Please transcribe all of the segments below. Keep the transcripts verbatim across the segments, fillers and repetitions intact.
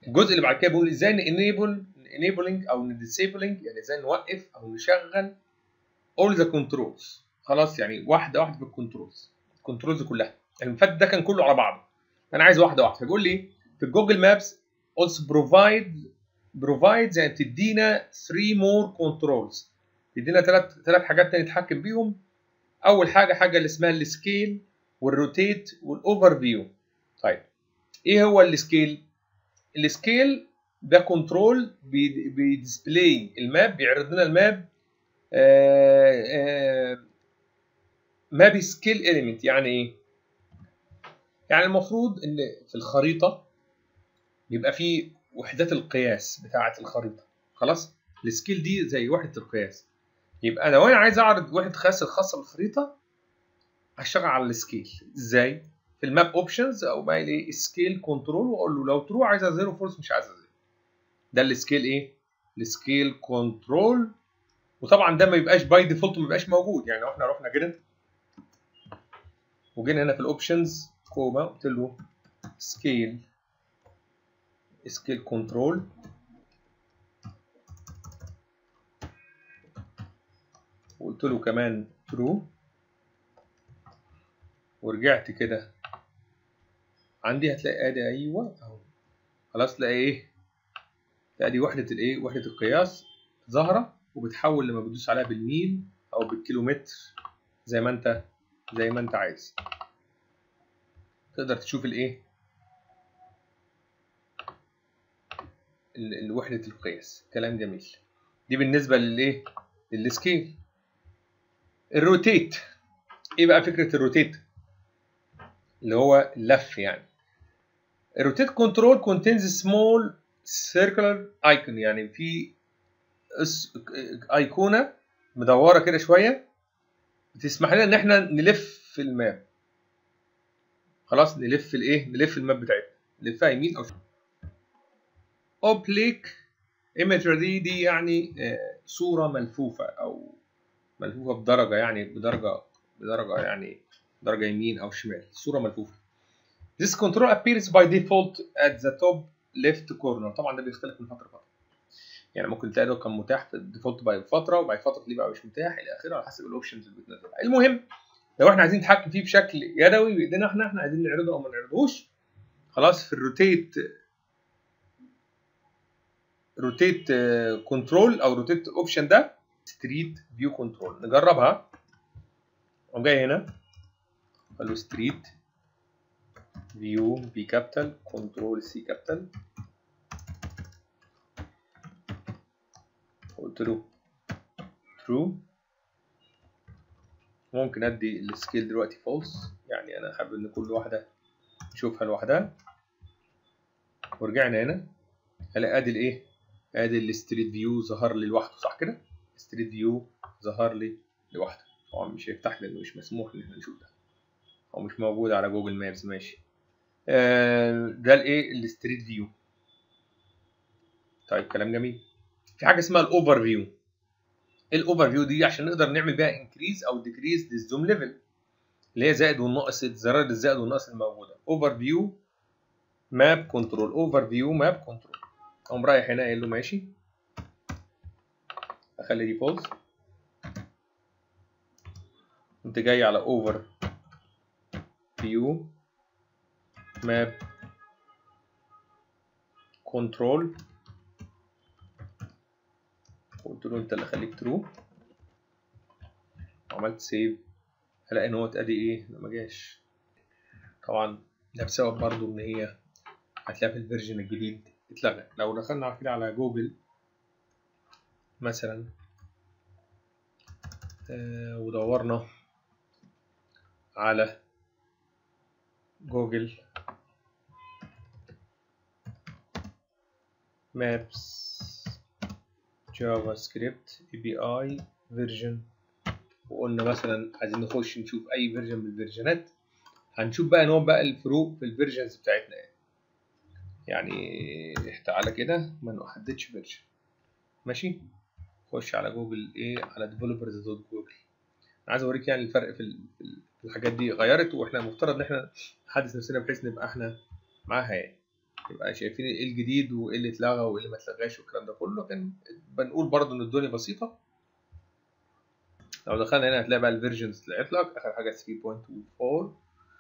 الجزء اللي بعد كده بيقول ازاي نيبل enabling او disabling، يعني ازاي نوقف او نشغل all the controls. خلاص يعني واحده واحده في الكنترولز، الكنترولز كلها. المفات ده كان كله على بعضه، انا عايز واحده واحده. فبيقول لي في الجوجل مابس also provide provides يعني تدينا three more controls، تدينا ثلاث ثلاث حاجات تاني نتحكم بيهم. اول حاجه حاجه اللي اسمها السكيل والروتيت والاوفر فيو. طيب ايه هو السكيل؟ السكيل ده كنترول بيديسبلاي الماب، بيعرض لنا الماب آآ آآ ماب سكيل اليمنت. يعني ايه؟ يعني المفروض ان في الخريطه بيبقى في وحدات القياس بتاعه الخريطه. خلاص، السكيل دي زي وحده القياس. يبقى لو انا عايز اعرض وحده قياس الخاصه بالخريطه هشتغل على السكيل. ازاي؟ في الماب اوبشنز او بقى ايه سكيل كنترول، واقول له لو ترو عايز زيرو، فولس مش عايز زيرو. ده السكيل ايه؟ السكيل كنترول. وطبعا ده ما يبقاش باي ديفولت، ما يبقاش موجود. يعني لو احنا رحنا كده وجينا هنا في الاوبشنز كوما قلت له سكيل سكيل كنترول، وقلت له كمان ترو، ورجعت كده عندي هتلاقي ادي ايوه اهو. خلاص تلاقي ايه؟ تلاقي دي وحده الايه؟ وحده القياس ظاهره، وبتحول لما بتدوس عليها بالميل او بالكيلومتر زي ما انت زي ما انت عايز. تقدر تشوف الايه؟ وحده القياس. كلام جميل. دي بالنسبه للايه؟ للسكيل. الروتيت، ايه بقى فكره الروتيت؟ اللي هو اللف يعني. الروتيت كنترول كونتينز سمول سيركلر ايكون، يعني في ايقونه مدوره كده شويه بتسمح لنا ان احنا نلف في الماب. خلاص نلف الايه؟ نلف الماب بتاعتنا، نلفها يمين او شمال. اوبليك ايمجري دي دي يعني صوره ملفوفه او ملفوفه بدرجه، يعني بدرجه بدرجه يعني درجه يمين او شمال، صوره ملفوفه. This control appears by default at the top left corner. طبعا ده بيختلف من فتره لفتره، يعني ممكن تلاقي ده كان متاح في الديفولت باي فتره، وبعد فتره تلاقيه بقى مش متاح الى اخره على حسب الاوبشنز اللي بتنزلها. المهم لو احنا عايزين نتحكم فيه بشكل يدوي بايدينا احنا احنا عايزين نعرضه او ما نعرضهوش، خلاص في الروتيت روتيت كنترول او روتيت اوبشن ده ستريت فيو كنترول. نجربها. اقوم جاي هنا اقول له ستريت فيو بي كابيتال كنترول سي كابيتال، قلت له ترو. ممكن ادي السكيل دلوقتي فولس، يعني انا حابب ان كل واحده نشوفها لوحدها. ورجعنا هنا هلاقي ادي الايه؟ ادي الستريت فيو ظهر لي لوحده، صح كده؟ ستريت فيو ظهر لي لوحده. طبعا مش هيفتح لي لانه مش مسموح ان احنا نشوف ده، او مش موجود على جوجل مابس. ماشي. آه ده الايه؟ الستريت فيو. طيب كلام جميل. في حاجه اسمها الاوفر فيو. الاوفر فيو دي عشان نقدر نعمل بيها انكريز او ديكريز للزوم ليفل، اللي هي زائد والناقص، الزرار الزائد والناقص الموجوده. اوفر فيو ماب كنترول، اوفر فيو ماب كنترول. اقوم رايح هنا قايل له ماشي، اخلي دي فولس. انت جاي على اوفر فيو ماب كنترول، قلت له انت اللي خليك ترو، وعملت سيف. هلاقي ان هو ادي ايه؟ ما جاش. طبعا ده بسبب برضو ان هي هتلاقي في الفيرجن الجديد اتلغى. لو دخلنا كده على جوجل مثلا آه ودورنا على جوجل مابس جافا سكريبت اي بي اي فيرجن، وقلنا مثلا عايزين نخش نشوف اي فيرجن من الفيرجنات، هنشوف بقى نوع بقى الفروق في الفيرجنز بتاعتنا. يعني يعني تعالى كده ما نحددش فيرجن. ماشي. خش على جوجل ايه؟ على ديفلوبرز دوت جوجل. انا عايز اوريك يعني الفرق في الحاجات دي غيرت، واحنا المفترض ان احنا نحدث نفسنا بحيث نبقى احنا معاها يعني. يبقى شايفين ايه الجديد وايه اللي اتلغى وايه اللي ما اتلغاش والكلام ده كله. لكن بنقول برضو ان الدنيا بسيطه. لو دخلنا هنا هتلاقي بقى الفيرجنز طلعت لك اخر حاجه ثري بوينت تو فور،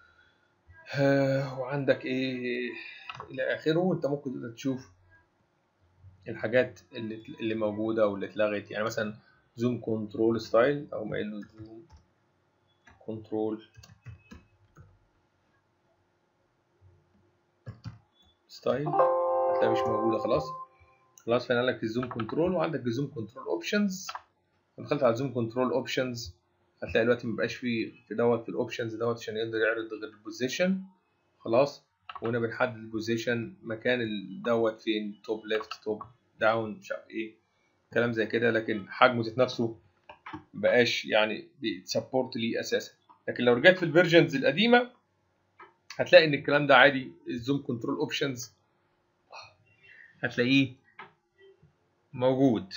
وعندك ايه الى اخره. انت ممكن تقدر تشوف الحاجات اللي اللي موجوده واللي اتلغت. يعني مثلا زوم كنترول ستايل، او ما له زوم كنترول ستايل هتلاقي مش موجوده خلاص. خلاص فانا لك الزوم كنترول، وعندك الزوم كنترول اوبشنز. دخلت على الزوم كنترول اوبشنز هتلاقي دلوقتي مبقاش فيه في دوت في الاوبشنز دوت عشان يقدر يعرض غير البوزيشن. خلاص، وهنا بنحدد البوزيشن مكان دوت فين، توب ليفت توب داون مش عارف ايه كلام زي كده. لكن حجمه ذات نفسه مبقاش يعني بيتسبورت ليه اساسا. لكن لو رجعت في الفيرجنز القديمه هتلاقي ان الكلام ده عادي. الزوم كنترول اوبشنز هتلاقيه موجود،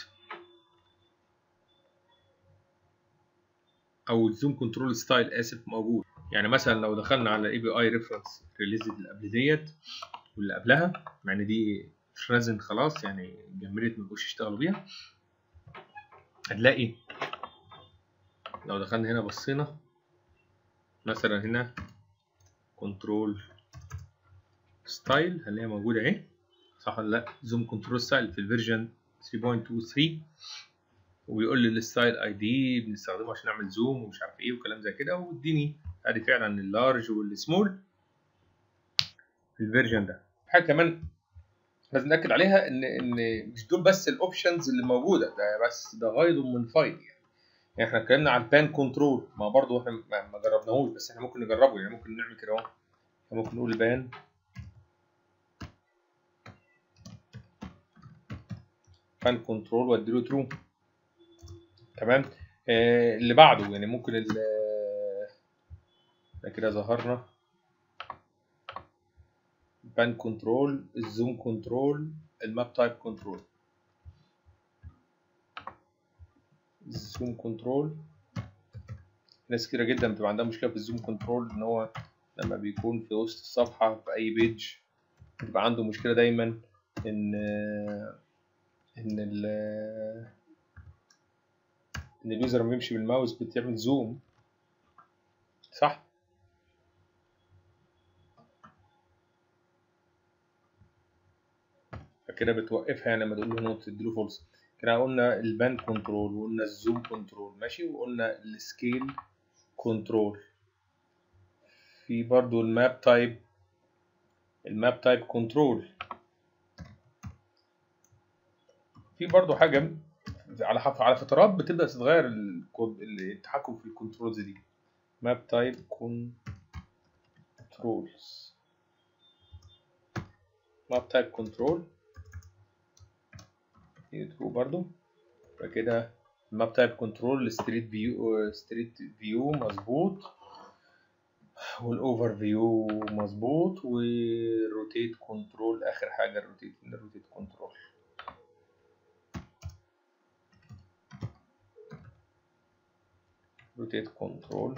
او الزوم كنترول ستايل اسف موجود. يعني مثلا لو دخلنا على اي بي اي ريفرنس ريليز اللي قبل ديت واللي قبلها، مع ان دي فريزنت خلاص يعني جمرت ما بقوش يشتغلوا بيها، هتلاقي لو دخلنا هنا بصينا مثلا هنا كنترول ستايل هنلاقيها موجوده اهي، صح ولا لا؟ زوم كنترول ستايل في الفيرجن ثري بوينت تو ثري، وبيقول لي الستايل اي دي بنستخدمه عشان نعمل زوم ومش عارف ايه وكلام زي كده، واديني ادي فعلا اللارج والسمول في الفيرجن ده. حاجه كمان لازم ناكد عليها ان ان مش دول بس الاوبشنز اللي موجوده، ده بس ده غايض من فايل. يعني, يعني احنا اتكلمنا على البان كنترول، ما برضه احنا ما جربناهوش بس احنا ممكن نجربه. يعني ممكن نعمل كده اهو، ممكن نقول بان بان كنترول واديله ترو. تمام. آه اللي بعده يعني ممكن ده كده ظهرنا بان كنترول، الزوم كنترول، الماب تايب كنترول. الزوم كنترول ناس كتيرة جدا بتبقى عندها مشكلة في الزوم كنترول، ان هو لما بيكون في وسط الصفحة في اي بيج بيبقى عنده مشكلة دايما ان ان ال ان اليوزر لما بيمشي بالماوس بتعمل زوم، صح؟ فكده بتوقفها يعني لما تقول له نوت تديله فولس. كده قلنا البان كنترول وقلنا الزوم كنترول ماشي، وقلنا السكيل كنترول. في برضو الماب تايب، الماب تايب كنترول. في برضو حاجة على على فترات بتبدأ تتغير التحكم في الكنترولز دي. ماب تايب كنترولز، ماب تايب كنترول ترو برضو. فكده الماب تايب كنترول الستريت فيو، ستريت فيو مظبوط، والاوفر فيو مظبوط، والروتيت كنترول اخر حاجه. الروتيت الروتيت كنترول روتيت كنترول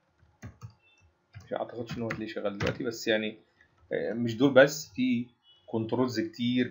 مش اعتقدش ان هو هتلاقيه شغال دلوقتي، بس يعني مش دول بس، في كنترولز كتير